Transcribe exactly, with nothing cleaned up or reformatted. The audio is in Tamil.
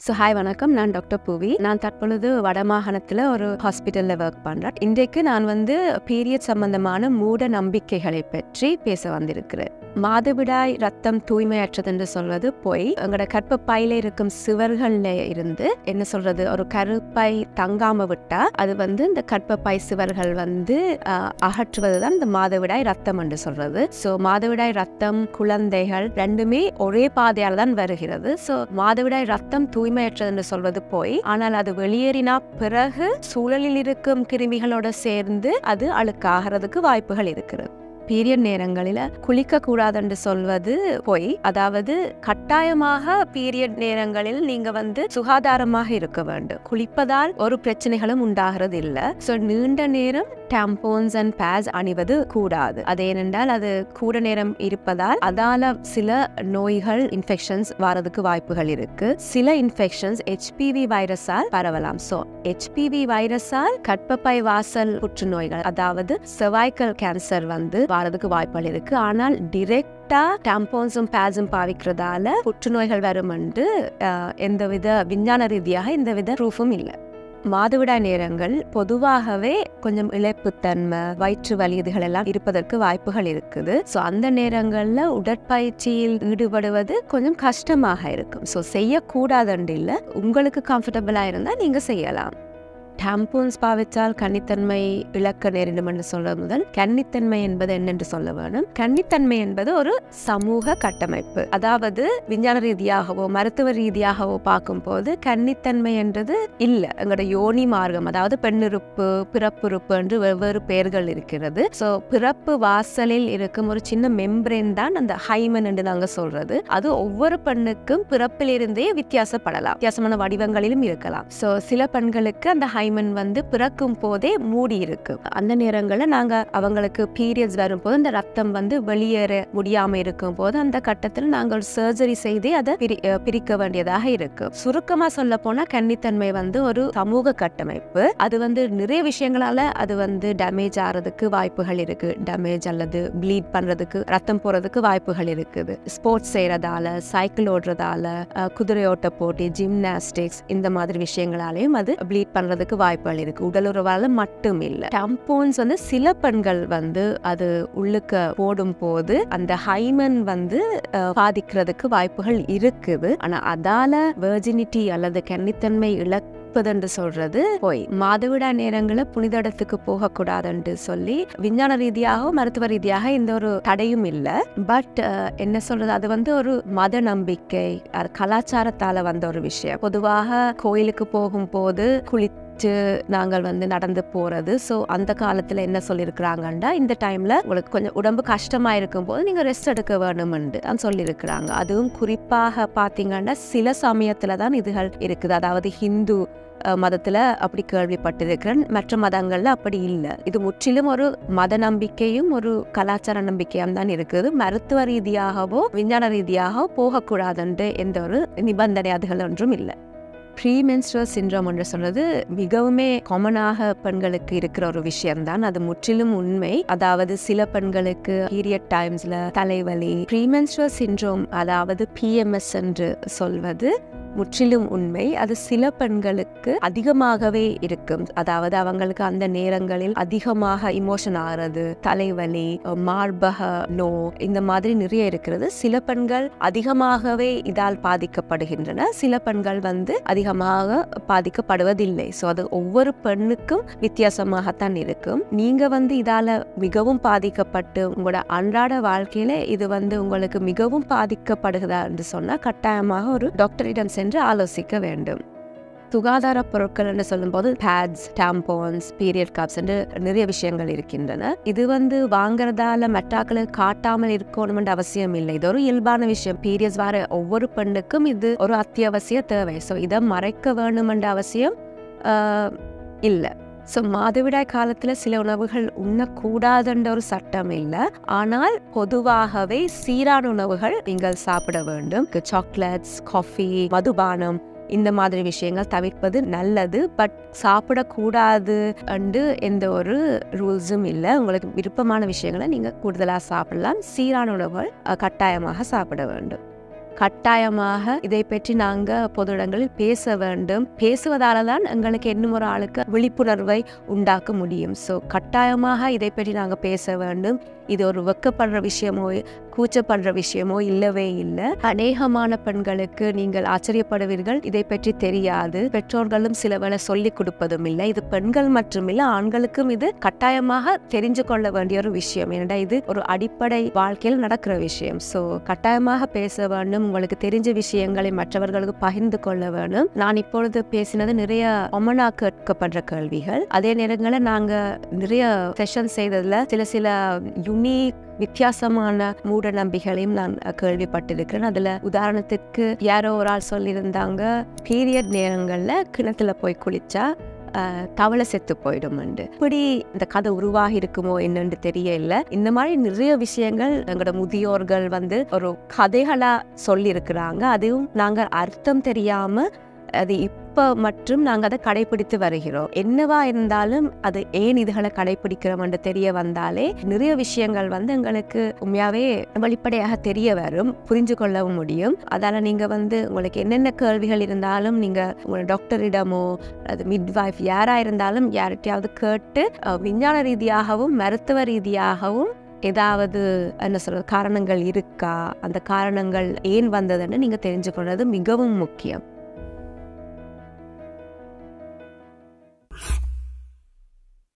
ஸோ ஹாய் வணக்கம், நான் டாக்டர் புவி. நான் தற்பொழுது வடமாகாணத்தில் ஒரு ஹாஸ்பிட்டலில் ஒர்க் பண்ணுறேன். இன்றைக்கு நான் வந்து பீரியட் சம்பந்தமான மூட நம்பிக்கைகளை பற்றி பேச வந்திருக்கிறேன். மாதவிடாய் ரத்தம் தூய்மையற்றது என்று சொல்வது பொய். எங்களோட கர்ப்பப்பையில இருக்கும் சிவர்கள்ல இருந்து என்ன சொல்றது, ஒரு கருப்பை தங்காம விட்டா அது வந்து இந்த கர்ப்பப்பை சிவர்கள் வந்து அஹ், அகற்றுவதுதான் இந்த மாதவிடாய் ரத்தம் என்று சொல்றது. ஸோ மாதவிடாய் ரத்தம் குழந்தைகள் ரெண்டுமே ஒரே பாதையால் தான் வருகிறது. ஸோ மாதவிடாய் ரத்தம் தூய்மையற்றது என்று சொல்வது போய், ஆனால் அது வெளியேறினா பிறகு சூழலில் இருக்கும் கிருமிகளோட சேர்ந்து அது அழுக்காகிறதுக்கு வாய்ப்புகள் இருக்கிறது. பீரியட் நேரங்களில் குளிக்க கூடாதுன்னு சொல்வது பொய். அதாவது கட்டாயமாக பீரியட் நேரங்களில் நீங்க வந்து சுகாதாரமாக இருக்க வேண்டும். குளிப்பதால் ஒரு பிரச்சனைகளும் உண்டாகிறது இல்லை. ஸோ நீண்ட நேரம் டேம்போன்ஸ் அண்ட் பேட்ஸ் அணிவது கூடாது. அது ஏனென்றால் அது கூட நேரம் இருப்பதால் அதால சில நோய்கள் இன்ஃபெக்ஷன்ஸ் வரதுக்கு வாய்ப்புகள் இருக்கு. சில இன்ஃபெக்ஷன்ஸ் ஹெச்பிவி வைரஸால் பரவலாம். ஸோ ஹெச்பிவி வைரஸால் கர்ப்பப்பை வாசல் புற்றுநோய்கள், அதாவது செர்வைக்கல் கேன்சர் வந்து வரதுக்கு வாய்ப்புகள் இருக்கு. ஆனால் டிரெக்டா டேம்போன்ஸும் பேட்ஸும் பாவிக்கிறதால புற்றுநோய்கள் வரும் என்று எந்தவித விஞ்ஞான ரீதியாக எந்தவித ப்ரூஃபும் இல்லை. மாதவிடாய் நேரங்கள் பொதுவாகவே கொஞ்சம் இளைப்புத்தன்மை, வயிற்று வலி இதுகள் எல்லாம் இருப்பதற்கு வாய்ப்புகள் இருக்குது. ஸோ அந்த நேரங்களில் உடற்பயிற்சியில் ஈடுபடுவது கொஞ்சம் கஷ்டமாக இருக்கும். ஸோ செய்யக்கூடாதுன்னு இல்லை, உங்களுக்கு கம்ஃபர்டபுளாக இருந்தால் நீங்கள் செய்யலாம். டேம்போன்ஸ் பாவித்தால் கன்னித்தன்மை இழக்க நேரிடும் என்று சொல்வது முதல் கன்னித்தன்மை என்பது என்னென்று சொல்ல வேணும். கன்னித்தன்மை என்பது ஒரு சமூக கட்டமைப்பு. அதாவது விஞ்ஞான ரீதியாகவோ மருத்துவ ரீதியாகவோ பார்க்கும் போது கன்னித்தன்மை என்றது இல்லை. எங்களோட யோனி மார்க்கம், அதாவது பெண்ணுறுப்பு பிறப்புறுப்பு என்று வெவ்வேறு பெயர்கள் இருக்கிறது. ஸோ பிறப்பு வாசலில் இருக்கும் ஒரு சின்ன மெம்பரேன் தான் அந்த ஹைமன் என்று நாங்கள் சொல்றது. அது ஒவ்வொரு பெண்ணுக்கும் பிறப்பிலிருந்தே வித்தியாசப்படலாம், வித்தியாசமான வடிவங்களிலும் இருக்கலாம். ஸோ சில பெண்களுக்கு அந்த ஹை வந்து பிறக்கும் போதே மூடி இருக்கு. அந்த நேரங்களில் நாங்க அவங்களுக்கு பீரியட்ஸ் வரும்போது அந்த ரத்தம் வந்து வெளியேற முடியாம இருக்கும் போது அந்த கட்டத்தில் நாங்கள் சர்ஜரி செய்து அதை பிரிக்க வேண்டியதாக இருக்கு. சுருக்கமா சொல்ல போனா கன்னித்தன்மை வந்து ஒரு சமூக கட்டமைப்பு. அது வந்து நிறைய விஷயங்களால அது வந்து டேமேஜ் ஆறதுக்கு வாய்ப்புகள் இருக்கு. டேமேஜ் அல்லது ப்ளீட் பண்றதுக்கு, ரத்தம் போறதுக்கு வாய்ப்புகள் இருக்குது. ஸ்போர்ட்ஸ் செய்யறதால, சைக்கிள் ஓடுறதால, குதிரையோட்ட போட்டி, ஜிம்னாஸ்டிக்ஸ் இந்த மாதிரி விஷயங்களாலையும் அது ப்ளீட் பண்றதுக்கு வாய்ப்புகள் இருக்கு. உடலுறவால மட்டும் இல்ல. டேம்போன்ஸ் வந்து சில பெண்கள் வந்து அது உள்ளுக்க போடும் போது அந்த ஹைமன் வந்து பாதிக்கிறதுக்கு வாய்ப்புகள் இருக்குது. ஆனா அதால வெர்ஜினிட்டி அல்லது கன்னித்தன்மை இழப்பதென்று சொல்றது போய். மாதவிடாய் நேரங்களில் புனித இடத்துக்கு போகக்கூடாதுன்னு சொல்லி விஞ்ஞான ரீதியாக மருத்துவ ரீதியாக இந்த ஒரு தடையும் இல்லை. பட் என்ன சொல்றது, அது வந்து ஒரு மத நம்பிக்கை, அது கலாச்சாரத்தால வந்த ஒரு விஷயம். பொதுவாக கோயிலுக்கு போகும் போது குளி நாங்கள் வந்து நடந்து போறது. ஸோ அந்த காலத்துல என்ன சொல்லியிருக்கிறாங்கன்னா, இந்த டைம்ல உங்களுக்கு கொஞ்சம் உடம்பு கஷ்டமா இருக்கும் போது நீங்க ரெஸ்ட் எடுக்க வேணும்னு தான் சொல்லியிருக்கிறாங்க. அதுவும் குறிப்பாக பாத்தீங்கன்னா சில சமயத்துல தான் இதுகள் இருக்குது. அதாவது ஹிந்து மதத்துல அப்படி கேள்விப்பட்டிருக்கிறேன், மற்ற மதங்கள்ல அப்படி இல்லை. இது முற்றிலும் ஒரு மத நம்பிக்கையும் ஒரு கலாச்சார நம்பிக்கையும் தான் இருக்குது. மருத்துவ ரீதியாகவோ விஞ்ஞான ரீதியாகவோ போகக்கூடாதுன்ற எந்த ஒரு நிபந்தனை அதுகள் ஒன்றும் இல்லை. ப்ரீமென்ஸ்ட்ரல் சிண்ட்ரோம் என்று சொல்றது மிகவுமே காமனாக பெண்களுக்கு இருக்கிற ஒரு விஷயம்தான். அது முற்றிலும் உண்மை. அதாவது சில பெண்களுக்கு பீரியட் டைம்ஸ்ல தலைவலி, ப்ரீமென்ஸ்ட்ரல் சிண்ட்ரோம் அதாவது பிஎம்எஸ் என்று சொல்வது முற்றிலும் உண்மை. அது சில பெண்களுக்கு அதிகமாகவே இருக்கும். அதாவது அவங்களுக்கு அந்த நேரங்களில் அதிகமாக இமோஷன் ஆகிறது, தலைவலி, மார்பக நோ, இந்த மாதிரி நிறைய இருக்கிறது. சில பெண்கள் அதிகமாகவே இதால் பாதிக்கப்படுகின்றன, சில பெண்கள் வந்து அதிகமாக பாதிக்கப்படுவதில்லை. ஸோ அது ஒவ்வொரு பெண்ணுக்கும் வித்தியாசமாகத்தான் இருக்கும். நீங்க வந்து இதால மிகவும் பாதிக்கப்பட்டு உங்களோட அன்றாட வாழ்க்கையில இது வந்து உங்களுக்கு மிகவும் பாதிக்கப்படுகிறதா என்று சொன்னா கட்டாயமாக ஒரு டாக்டரிடம் சென்று ஆலோசிக்க வேண்டும். சுகாதார பொருட்கள் என்று சொல்லும் போது பேட்ஸ், டேம்போன்ஸ், பீரியட் கப்ஸ் என்று நிறைய விஷயங்கள் இருக்கின்றன. இது வந்து வாங்குறதால மற்றாக்களை காட்டாமல் இருக்கணும் என்ற அவசியம் இல்லை. இது ஒரு இயல்பான விஷயம். பீரியட்ஸ் வர ஒவ்வொரு பெண்ணுக்கும் இது ஒரு அத்தியாவசிய தேவை. ஸோ இதை மறைக்க வேணும் என்ற அவசியம் இல்லை. ஸோ மாதவிடாய் காலத்தில் சில உணவுகள் உண்ணக்கூடாதுன்ற ஒரு சட்டம் இல்லை. ஆனால் பொதுவாகவே சீரான உணவுகள் நீங்கள் சாப்பிட வேண்டும். சாக்லேட்ஸ், காஃபி, மதுபானம் இந்த மாதிரி விஷயங்கள் தவிர்ப்பது நல்லது. பட் சாப்பிடக்கூடாது அண்டு எந்த ஒரு ரூல்ஸும் இல்லை. உங்களுக்கு விருப்பமான விஷயங்களை நீங்கள் கூடுதலாக சாப்பிடலாம். சீரான உணவுகள் கட்டாயமாக சாப்பிட வேண்டும். கட்டாயமாக இதை பற்றி நாங்க பொது இடங்களில் பேச வேண்டும். பேசுவதால தான் எங்களுக்கு இன்னும் ஒரு ஆளுக்கு விழிப்புணர்வை உண்டாக்க முடியும். ஸோ கட்டாயமாக இதை பற்றி நாங்க பேச வேண்டும். இது ஒரு வெக்கப்படுற விஷயமோ கூச்சப்படுற விஷயமோ இல்லவே இல்லை. அநேகமான பெண்களுக்கு நீங்கள் ஆச்சரியப்படுவீர்கள், இதை பற்றி தெரியாது. பெற்றோர்களும் சில வேளை சொல்லிக் கொடுப்பதும் இல்லை. இது பெண்கள் மட்டுமில்லை, ஆண்களுக்கும் இது கட்டாயமாக தெரிஞ்சு கொள்ள வேண்டிய ஒரு விஷயம். ஏன்னா இது ஒரு அடிப்படை வாழ்க்கையில் நடக்கிற விஷயம். ஸோ கட்டாயமாக பேச வேண்டும். உங்களுக்கு தெரிஞ்ச விஷயங்களை மற்றவர்களுக்கு பகிர்ந்து கொள்ள வேண்டும். நான் இப்பொழுது பேசினது நிறைய ஒமனா கேட்கப்படுற கேள்விகள். அதே நேரங்களில் நாங்க நிறைய செஷன் செய்ததுல சில சில யுனிக் வித்தியாசமான மூட நம்பிக்கைகளையும் நான் கேள்விப்பட்டிருக்கிறேன். அதுல உதாரணத்துக்கு யாரோ ஒரு ஆள் சொல்லியிருந்தாங்க, பீரியட் நேரங்கள்ல கிணத்துல போய் குளிச்சா தவளை செத்து போயிடும். இப்படி இந்த கதை உருவாகி இருக்குமோ என்னன்னு தெரியல. இந்த மாதிரி நிறைய விஷயங்கள் எங்களோட முதியோர்கள் வந்து ஒரு கதைகளா சொல்லி இருக்கிறாங்க. அதுவும் நாங்கள் அர்த்தம் தெரியாம அது இப்ப மற்றும் நாங்க அதை கடைபிடித்து வருகிறோம். என்னவா இருந்தாலும் அது ஏன் இதுகளை கடைபிடிக்கிறோம் என்று தெரிய வந்தாலே நிறைய விஷயங்கள் வந்து எங்களுக்கு உண்மையாவே வெளிப்படையாக தெரிய வரும், புரிஞ்சு கொள்ளவும் முடியும். அதால நீங்க வந்து உங்களுக்கு என்னென்ன கேள்விகள் இருந்தாலும் நீங்க உங்களோட டாக்டரிடமோ அது மிட்வைஃப் யாரா இருந்தாலும் யார்கிட்டயாவது கேட்டு விஞ்ஞான ரீதியாகவும் மருத்துவ ரீதியாகவும் ஏதாவது என்ன சொல்ற காரணங்கள் இருக்கா, அந்த காரணங்கள் ஏன் வந்ததுன்னு நீங்க தெரிஞ்சுக்கொள்வது மிகவும் முக்கியம்.